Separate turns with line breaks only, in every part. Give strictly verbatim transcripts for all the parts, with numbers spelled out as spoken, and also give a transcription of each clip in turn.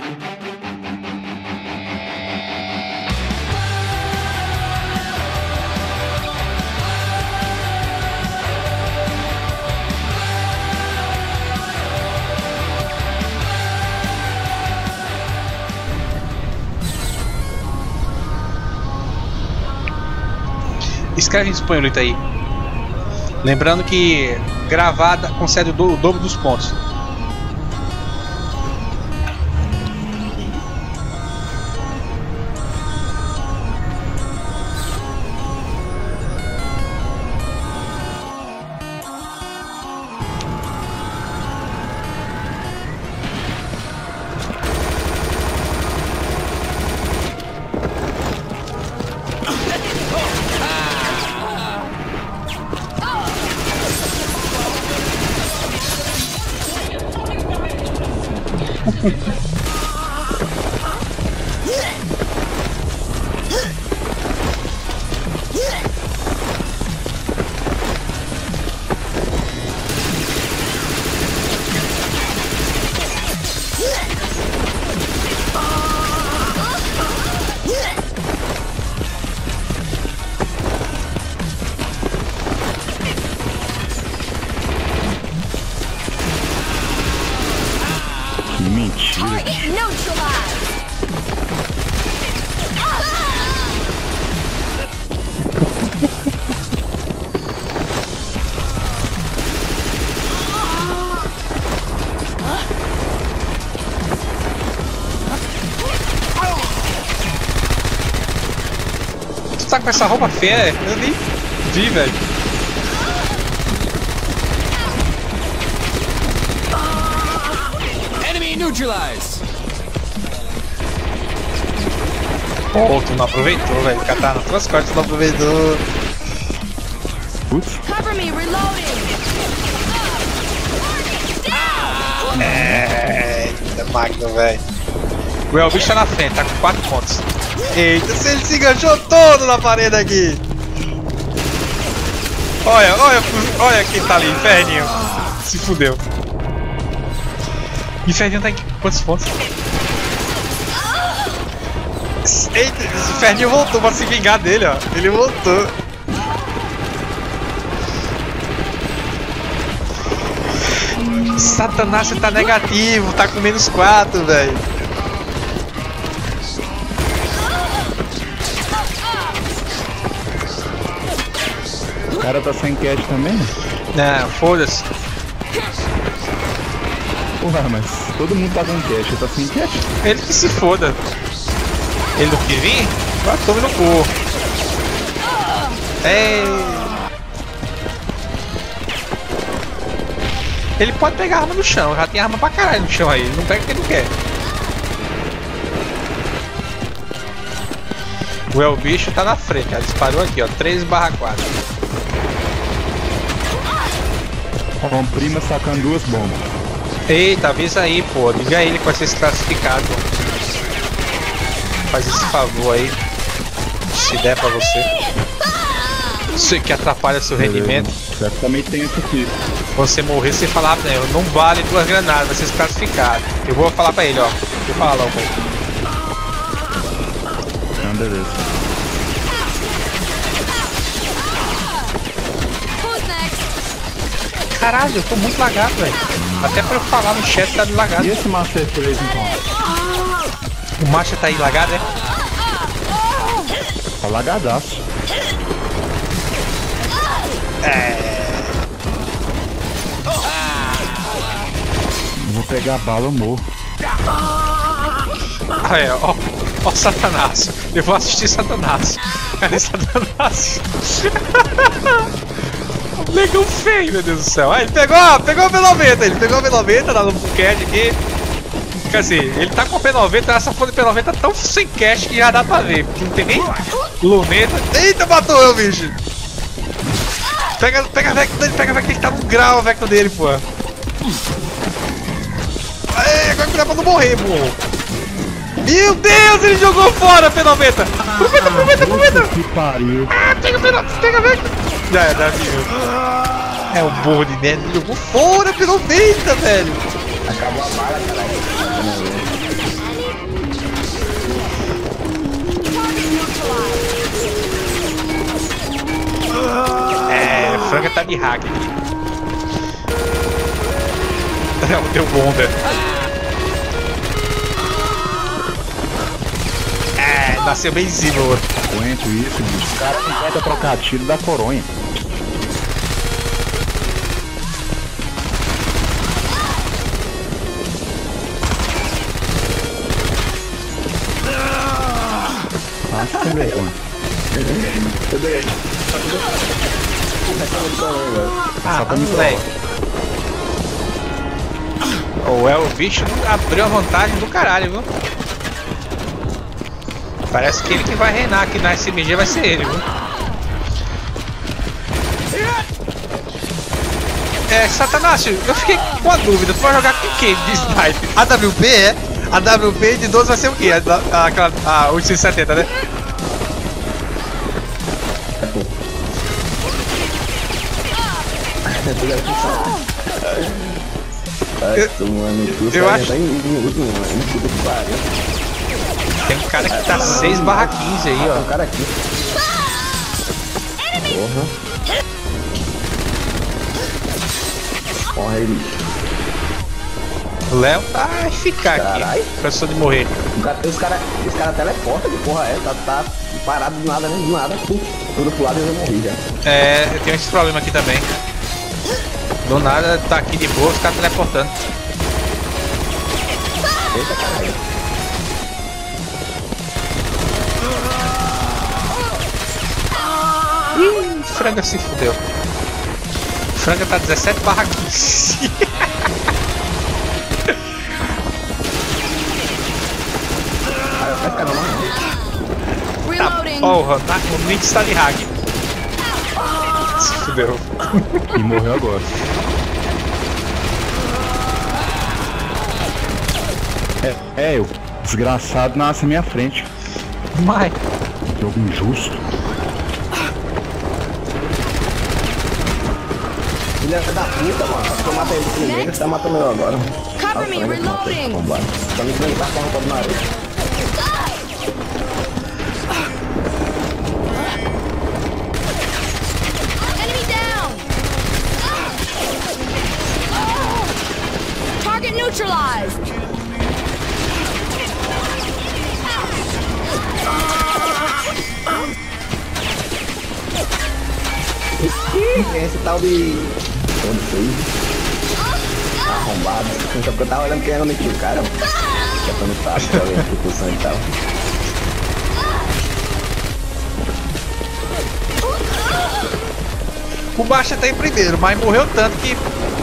Escreve em espanhol aí. Lembrando que gravada concede o, do, o dobro dos pontos. Tu tá com essa roupa feia? Eu nem vi, velho.
Enemy neutralized.
Pô, tu não aproveitou, velho. Catar nas tuas costas, tu não aproveitou.
Putz.
Cover me, reloading.
É, eita, Magno, velho. O Elvis tá na frente, tá com quatro pontos. Eita, se ele se enganchou todo na parede aqui. Olha, olha, olha quem tá ali, Inferninho. Se fudeu. Inferninho tá em quantos pontos? Eita, esse Inferninho voltou pra se vingar dele, ó. Ele voltou. Satanás, você tá negativo, tá com menos quatro, velho.
O cara tá sem cash também?
Não, foda-se.
Porra, mas todo mundo tá com cash, tá sem cash?
Ele que se foda. Ele não quer vir? Vai, tome no cu. É. Ele pode pegar arma no chão, já tem arma pra caralho no chão aí. Ele não pega porque não quer. O El Bicho tá na frente, já disparou aqui, ó. três barra quatro.
Comprima sacando duas bombas.
Eita, avisa aí, pô. Liga ele que vai ser desclassificado. Faz esse favor aí. Se der pra você. Você que atrapalha seu rendimento.
Eu também tenho isso aqui.
Você morrer sem falar, né? Não vale duas granadas, vai ser desclassificado. Eu vou falar pra ele, ó. Deixa eu falar logo.
Não, beleza.
Caralho, eu tô muito lagado, velho. Até pra eu falar no chat tá lagado.
E esse Master três então?
O Master tá aí lagado, é?
Tá lagadaço.
É.
Vou pegar a bala, eu morro.
Ah, é, ó. Ó, Satanás. Eu vou assistir Satanás. Cadê Satanás? Negão feio, meu Deus do céu. Ah, ele pegou, pegou o P noventa. Ele pegou o P noventa lá no Phuket aqui. Quer dizer, ele tá com o P noventa. Essa folha de P noventa tão sem cash que já dá pra ver. Porque não tem nem luneta. Eita, matou eu, bicho. Pega, pega a vector dele, pega a vector, ele tá no grau a vector dele, pô. Aê, agora cuidar pra não morrer, pô. Meu Deus, ele jogou fora a P noventa. Aproveita, aproveita, aproveita.
Que pariu.
Ah, pega a P noventa, pega a vector. Já é, dá viu. É um burro de merda, ele jogou fora a P noventa, velho.
Acabou a bala, caralho.
de hack aqui. Não, deu bomba. É, nasceu bem visível o outro.
Aguento isso, bicho. Os caras não tentam trocar tiro da coronha. Acho que tem vergonha.
Ah, velho. Ou é o bicho abriu a vantagem do caralho, viu? Parece que ele que vai reinar aqui na S M G vai ser ele, viu? É, Satanácio, eu fiquei com a dúvida, tu vai jogar com quem de sniper? A W P é? A W P de doze vai ser o quê? A, a, aquela, a oitocentos e setenta, né? Eu,
mano,
eu acho.
Tá em minuto, mano. Puta que pariu.
Tem um cara que tá seis barra quinze aí, ó.
Tem um cara aqui. Porra. Porra, ele.
O Léo tá eficaz aqui. Cansou de morrer.
Cara, os caras os cara teleportam, que porra é? Tá, tá parado do nada, né? Do nada, pum, tudo pro lado e eu já morri já.
É, eu tenho esse problema aqui também. Do nada tá aqui de boa, os caras teleportando.
Eita, caralho.
Ih, franga se fudeu. Franga tá dezessete barra quinze. Tá, porra, tá, o Nix está de hack. Se fudeu.
E morreu agora. É, é eu. Desgraçado nasce na minha frente.
Mas.
Jogo injusto.
Filha da puta, mano. Se eu matar ele primeiro, você tá matando eu agora.
Cover me, reloading.
Tá me dando pra porra do nariz.
Enemy down. Target neutralized.
Esse tal de... Todo feio. Arrombado. Só porque eu tava olhando quem era o nick do cara. Já tô no papo, pra ver a propulsão e tal.
O Baixa tá em primeiro, mas morreu tanto que.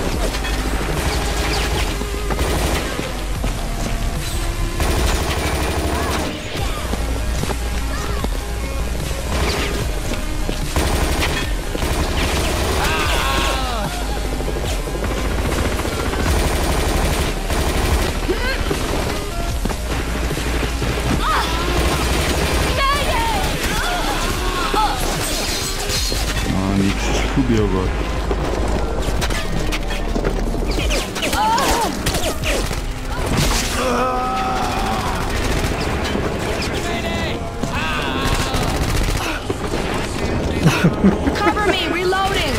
Ah, Nix se fudeu agora.
Cover me, reloading.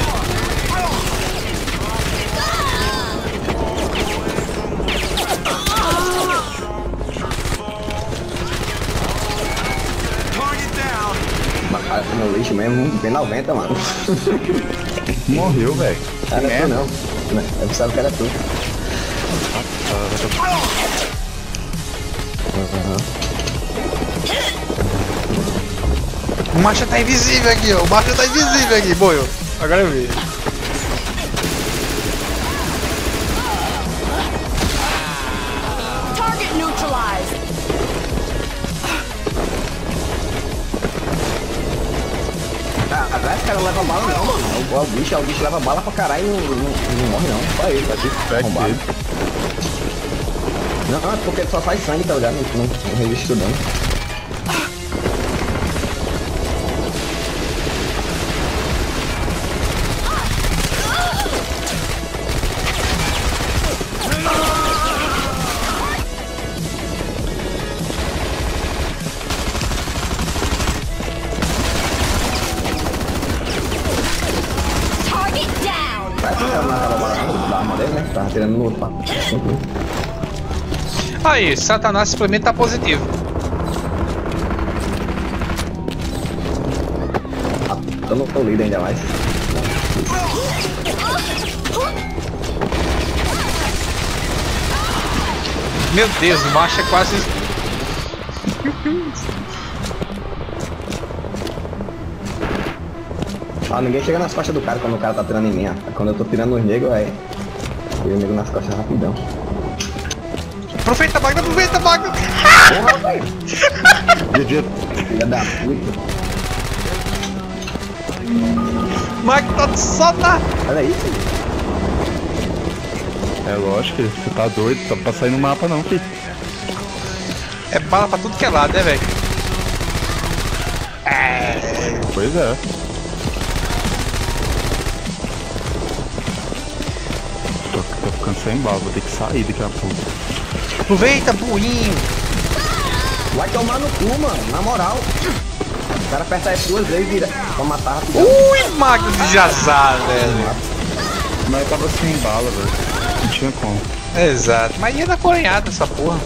Mas no lixo mesmo, bem noventa, mano.
Morreu, velho.
Era tu não. Eu pensava que era tu.
O Macha tá invisível aqui, ó. O Macha tá invisível aqui, boio. Agora eu vi.
Target neutralized.
Ah, atrás o cara não leva bala não, mano. O, o bicho, o bicho leva bala pra caralho e não, não, não morre não. Só ele, tá aqui. Arrombado. Não, é porque ele só faz sangue, tá ligado? Não, não, não resiste tudo não. Tava tirando no outro, pá.
Aí, Satanás simplesmente tá positivo.
Eu não tô líder ainda mais.
Meu Deus, o macho é quase...
Ah, ninguém chega nas costas do cara quando o cara tá tirando em mim, ó. Quando eu tô tirando os negros, aí eu nego nas costas rapidão.
Aproveita, Magno, aproveita, Magno!
Porra, velho! Filha da puta.
Magno tá só na...
Olha isso.
É lógico, você tá doido, tá pra sair no mapa não, filho.
É bala pra tudo que é lado, né, velho? É...
Pois é. Tô, tô ficando sem bala, vou ter que sair daqui a pouco.
Aproveita, buinho!
Vai tomar no cu, mano, na moral. O cara aperta as duas vezes e vira pra matar rapidão.
Ui, Magno de Jazar, velho!
Mas eu tava sem bala, velho. Não tinha como.
Exato, mas ia dar coronhada essa porra.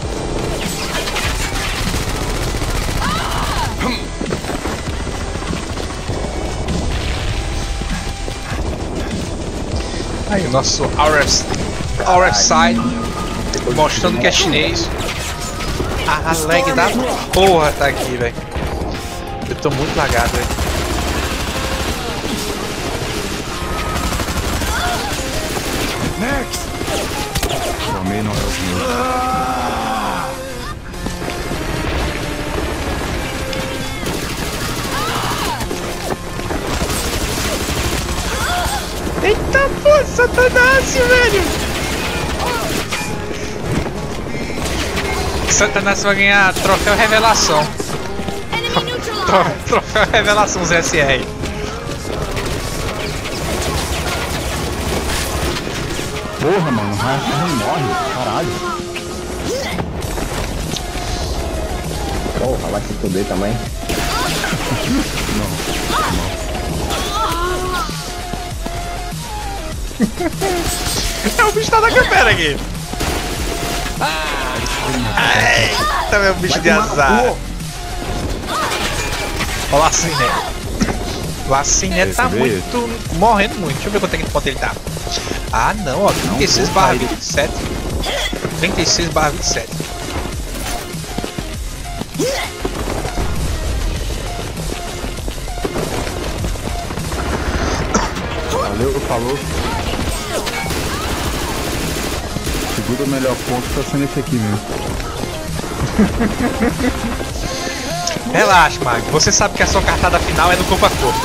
Aí o nosso R S, R S Side mostrando que é chinês. A lag da porra tá aqui, velho. Eu tô muito lagado, velho.
Tomei no Elzinho.
Eita porra, Satanás, velho! Satanás vai ganhar troféu revelação.
Enemy
Tro
neutralized.
troféu revelação Z S R.
Porra, mano, o Rafa não morre, caralho.
Porra, vai se fuder também.
É o bicho tá na câmera aqui. Eita, meu bicho de azar. Ó, o Laciné. Laciné tá
Esse veio?
muito. morrendo muito. Deixa eu ver quanto é que ponto ele tá. Ah, não, ó. trinta e seis barra vinte e sete. trinta e seis barra vinte e sete.
Valeu, falou. Segura o melhor ponto tá sendo esse aqui mesmo.
Relaxa, Mag. Você sabe que a sua cartada final é no corpo a corpo.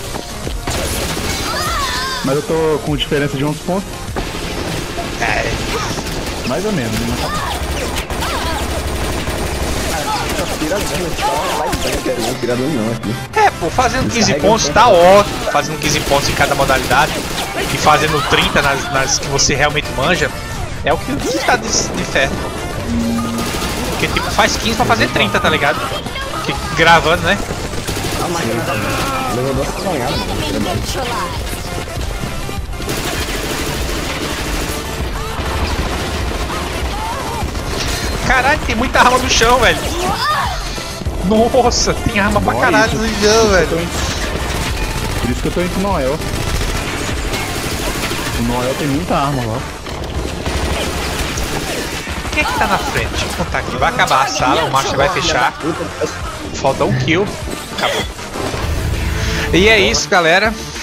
Mas eu tô com diferença de onze pontos.
É.
Mais ou menos, né?
Tirador não aqui.
É, pô, fazendo quinze pontos tá ótimo. Fazendo quinze pontos em cada modalidade e fazendo trinta nas, nas que você realmente manja, é o que, que tá de, de fé. Porque tipo, faz quinze pra fazer trinta, tá ligado? Que, gravando, né?
Ah, mas levou duas coronhadas, mano.
Enemy neutralized.
Caralho, tem muita arma no chão, velho. Nossa, tem arma pra
Olha
caralho
isso.
no chão, velho.
Por isso que eu tô indo pro Noel. O Noel tem muita arma lá.
O que é que tá na frente? Deixa eu contar aqui. Vai acabar a sala, o macho vai fechar. Falta um kill. Acabou. E é isso, galera.